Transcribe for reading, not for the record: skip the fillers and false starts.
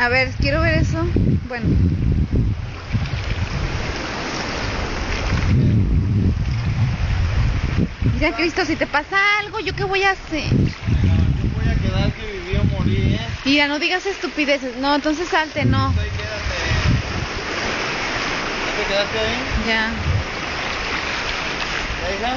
A ver, quiero ver eso. Bueno. Mira, Cristo, si te pasa algo, ¿yo qué voy a hacer? Yo voy a quedar que viví o morí, Mira, no digas estupideces. No, entonces salte, no. Ahí quédate. ¿Ya te quedaste ahí? Ya. ¿Ya, hija?